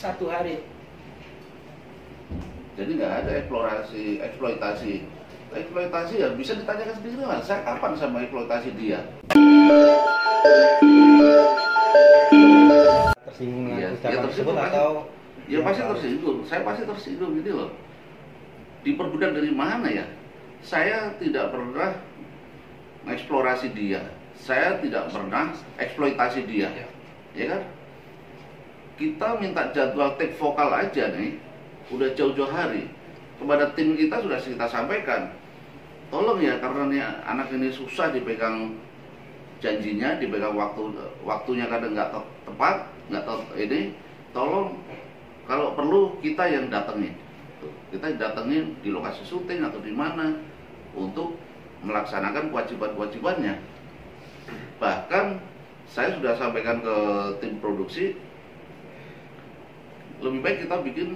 1 hari. Jadi nggak ada eksploitasi ya bisa ditanyakan sendiri lah. Saya kapan sama eksploitasi dia? Tersinggung Ya, ucapan tersebut pasti, atau ya pasti tersinggung. Saya pasti tersinggung gitu loh. Diperbudak dari mana ya? Saya tidak pernah mengeksplorasi dia. Saya tidak pernah eksploitasi dia. Ya kan? Kita minta jadwal take vokal aja nih, udah jauh-jauh hari. Kepada tim kita sudah kita sampaikan, tolong ya, karena nih anak ini susah dipegang janjinya, dipegang waktunya kadang nggak tepat, ini, tolong kalau perlu kita yang datengin. Kita datengin di lokasi syuting atau di mana untuk melaksanakan kewajiban-kewajibannya. Bahkan saya sudah sampaikan ke tim produksi, lebih baik kita bikin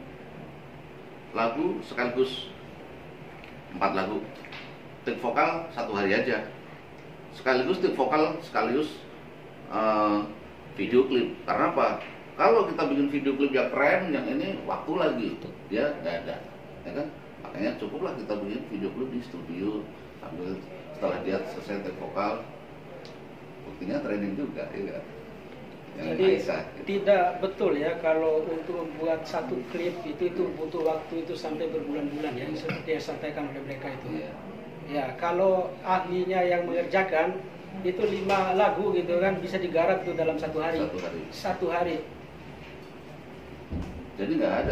lagu sekaligus 4 lagu, take vokal 1 hari aja, sekaligus take vokal sekaligus video klip. Karena apa? Kalau kita bikin video klip yang keren, yang ini waktu lagi dia nggak ada, ya kan? Makanya cukuplah kita bikin video klip di studio sambil setelah dia selesai take vokal, buktinya training juga, ya kan? Jadi tidak betul ya kalau untuk membuat satu klip itu butuh waktu itu sampai berbulan-bulan ya, seperti yang disampaikan oleh mereka itu. Ya, kalau ahlinya yang mengerjakan itu 5 lagu gitu kan bisa digarap tuh dalam 1 hari. 1 hari. Jadi nggak ada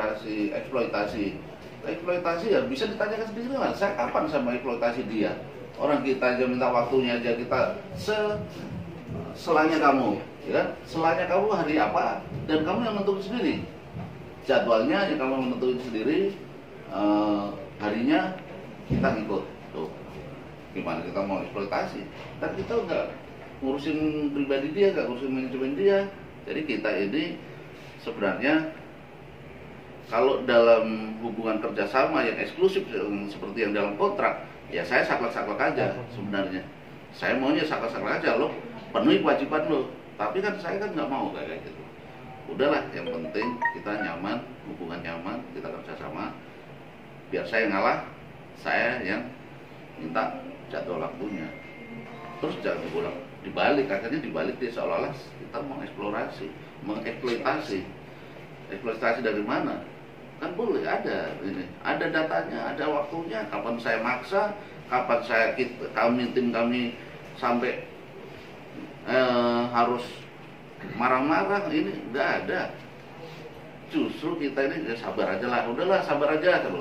eksploitasi ya bisa ditanyakan sendiri lah. Saya kapan sama eksploitasi dia? Orang kita aja minta waktunya aja kita selanya kamu, ya, selanya kamu hari apa dan kamu yang menentukan sendiri. Jadwalnya yang kamu menentukan sendiri, harinya kita ngikut. Tuh, gimana kita mau eksploitasi? Kan kita nggak ngurusin pribadi dia, nggak ngurusin manajemen dia. Jadi kita ini sebenarnya kalau dalam hubungan kerjasama yang eksklusif seperti yang dalam kontrak, ya saya saklek-saklek aja sebenarnya. Saya maunya saklek-saklek aja, loh penuhi kewajiban lo. Tapi kan saya kan nggak mau kayak gitu. Udahlah, yang penting kita nyaman, hubungan nyaman, kita kerjasama. Biar saya ngalah, saya yang minta jadwal waktunya. Terus jangan diulang, dibalik, akhirnya dibalik dia seolah-olah kita mau eksplorasi, mengeksplorasi. Eksploitasi dari mana? Kan boleh ada ini, ada datanya, ada waktunya. Kapan saya maksa, kapan tim kami sampai harus marah-marah, ini nggak ada. Justru kita ini ya sabar aja lah, udahlah sabar aja kalau.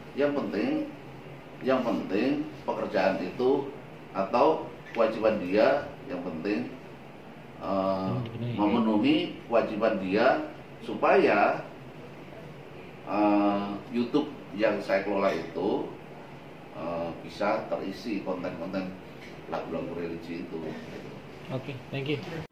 Yang penting pekerjaan itu atau kewajiban dia, yang penting memenuhi kewajiban dia supaya YouTube yang saya kelola itu bisa terisi konten-konten lagu-lagu religi itu. Oke, thank you.